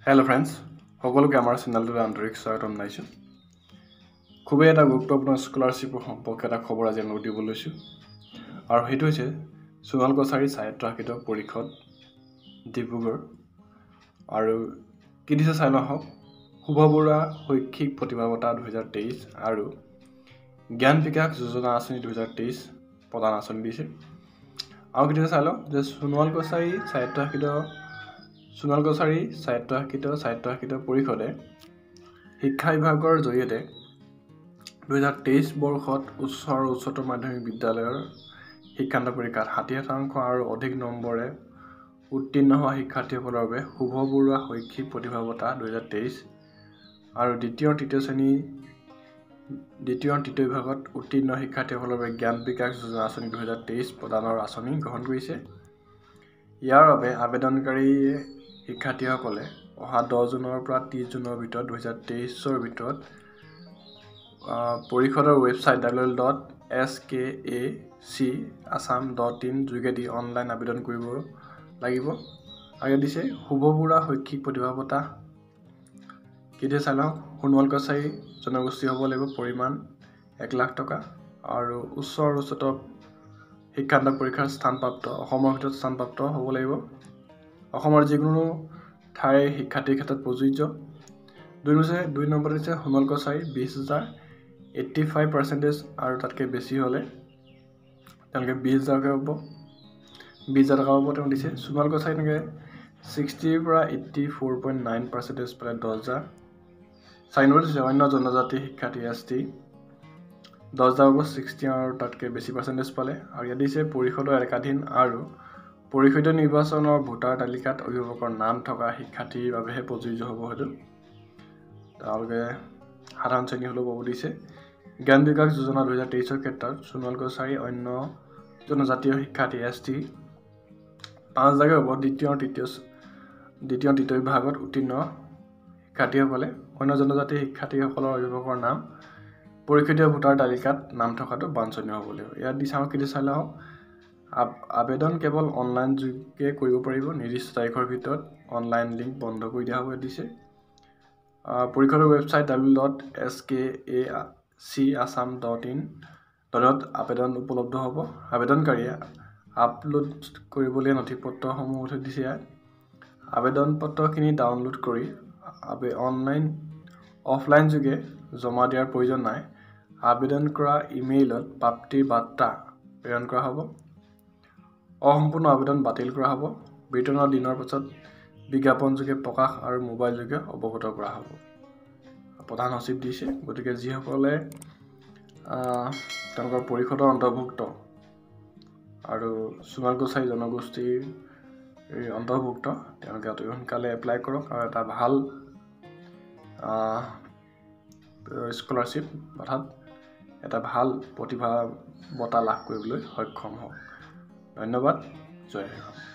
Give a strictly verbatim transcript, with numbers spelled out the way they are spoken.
Hello friends, সকলোকে আমাৰ চেনেলটোলৈ আন্তৰিক স্বাগতম জনাইছো। খুবেই এটা গুৰুত্বপূৰ্ণ স্কলাৰশ্বিপৰ সম্পৰ্কে এটা খবৰ আজি আমি দিব লৈছো। আৰু সেইটো হৈছে সোণোৱাল কছাৰী স্বায়ত্তশাসিত পৰিষদ ডিব্ৰুগড়। আৰু কি দিছে চাই লওঁ হওক। শুভা বৰুৱা শৈক্ষিক প্ৰতিভা বঁটা দুহেজাৰ তেইছ আৰু জ্ঞান বিকাশ যোজনা আঁচনি দুহেজাৰ তেইছ প্ৰদান আঁচনি দিছে। আৰু কি দিছে চাই লওঁ যে সোণোৱাল কছাৰী স্বায়ত্তশাসিত সোণোৱাল কছাৰী স্বায়ত্তশাসিত স্বায়ত্তশাসিত পৰিষদে শিক্ষা বিভাগৰ জৰিয়তে দুহেজাৰ তেইছ বৰ্ষত উচ্চ আৰু উচ্চতৰ মাধ্যমিক বিদ্যালয়ৰ শিক্ষান্ত পৰীক্ষাত ষাঠি শতাংশ আৰু অধিক নম্বৰে উত্তীৰ্ণ হোৱা শিক্ষাৰ্থীসকলৰ বাবে শুভা বৰুৱা শৈক্ষিক প্ৰতিভা বঁটা দুহেজাৰ তেইছ আৰু দ্বিতীয় তৃতীয় শ্ৰেণী দ্বিতীয় তৃতীয় বিভাগত উত্তীৰ্ণ শিক্ষাৰ্থীসকলৰ বাবে জ্ঞান বিকাশ যোজনা আঁচনি দুহেজাৰ তেইছ প্ৰদানৰ আঁচনি গ্ৰহণ কৰিছে। ইয়াৰ বাবে আবেদনকাৰীয়ে শিক্ষাৰ্থীসকলে অহা দহ জুনৰ পৰা ত্ৰিছ জুনৰ ভিতৰত দুহেজাৰ তেইছৰ ভিতৰত পৰিষদৰ website W W W dot S K A C Assam dot in যোগেদি অনলাইন আবেদন কৰিব লাগিব। আৰু দিছে শুভা বৰুৱা শৈক্ষিক প্ৰতিভা বঁটা কেতিয়া চাই লওঁ। সোণোৱাল কছাৰী জনগোষ্ঠী হ'ব লাগিব, পৰিমাণ এক লাখ টকা আৰু উচ্চ আৰু উচ্চতৰ শিক্ষান্ত পৰীক্ষাৰ স্থানপ্ৰাপ্ত অসমৰ ভিতৰত স্থানপ্ৰাপ্ত হ'ব লাগিব। অসমৰ যিকোনো ঠাইৰ শিক্ষাৰ্থীৰ ক্ষেত্ৰত প্ৰযোজ্য। দুই হৈছে দুই নম্বৰ হৈছে সোণোৱাল কছাৰী বিছ হাজাৰ এইট্টি ফাইভ পাৰ্চেণ্টেজ আৰু তাতকৈ বেছি হ'লে তেওঁলোকে বিছ হাজাৰকৈ হ'ব বিছ হাজাৰ টকা হ'ব তেওঁ দিছে। সোণোৱাল কছাৰী তেনেকৈ ছিক্সটিৰ পৰা eighty four point nine percentage পালে দহ হাজাৰ। চাৰি নম্বৰ দিছে অন্য জনজাতি শিক্ষাৰ্থী এছ টি দহ হাজাৰ হ'ব ছিক্সটি আৰু তাতকৈ বেছি পাৰ্চেণ্টেজ পালে। আৰু ইয়াত দিছে পৰিষদৰ এলেকাধীন আৰু পৰিষদীয় নিৰ্বাচনৰ ভোটাৰ তালিকাত অভিভাৱকৰ নাম থকা শিক্ষাৰ্থীৰ বাবেহে প্ৰযোজ্য হ'ব। সেইটো তেওঁলোকে সাধাৰণ শ্ৰেণী হ'লেও পাব দিছে। জ্ঞান বিকাশ যোজনা দুহেজাৰ তেইছৰ ক্ষেত্ৰত সোণোৱাল কছাৰী অন্য জনজাতীয় শিক্ষাৰ্থী এছ টি পাঁচ হাজাৰকৈ হ'ব। দ্বিতীয় তৃতীয় দ্বিতীয় তৃতীয় বিভাগত উত্তীৰ্ণ শিক্ষাৰ্থীসকলে অন্য জনজাতীয় শিক্ষাৰ্থীসকলৰ অভিভাৱকৰ নাম পৰিষদীয় ভোটাৰ তালিকাত নাম থকাটো বাঞ্ছনীয় হ'ব লাগিব। ইয়াত দিছে আমাক কেতিয়া চাই লওঁ আবেদন কেৱল অনলাইন যোগে কৰিব পাৰিব। নিৰ্দিষ্ট তাৰিখৰ ভিতৰত অনলাইন লিংক বন্ধ কৰি দিয়া হ'ব দিছে। পৰিষদৰ website W W W dot S K A C Assam dot in দলত আবেদন উপলব্ধ হ'ব। আবেদনকাৰীয়ে আপলোড কৰিবলৈ নথিপত্ৰসমূহ উঠি দিছে। ইয়াত আবেদন পত্ৰখিনি ডাউনলোড কৰি অনলাইন অফলাইন যোগে জমা দিয়াৰ প্ৰয়োজন নাই। আবেদন কৰা ইমেইলত প্ৰাপ্তিৰ বাৰ্তা প্ৰেৰণ কৰা হ'ব। অসম্পূৰ্ণ আবেদন বাতিল কৰা হ'ব। বিতৰণৰ দিনৰ পাছত বিজ্ঞাপন যোগে প্ৰকাশ আৰু মোবাইল যোগে অৱগত কৰা হ'ব। প্ৰধান সচিব দিছে। গতিকে যিসকলে তেওঁলোকৰ পৰিষদৰ অন্তৰ্ভুক্ত আৰু সোণোৱাল কছাৰী জনগোষ্ঠীৰ অন্তৰ্ভুক্ত তেওঁলোকে অতি সোনকালে এপ্লাই কৰক আৰু এটা ভাল স্কলাৰশ্বিপ অৰ্থাৎ এটা ভাল প্ৰতিভা বঁটা লাভ কৰিবলৈ সক্ষম হওক। ধন্যবাদ। জয় হিন্দ।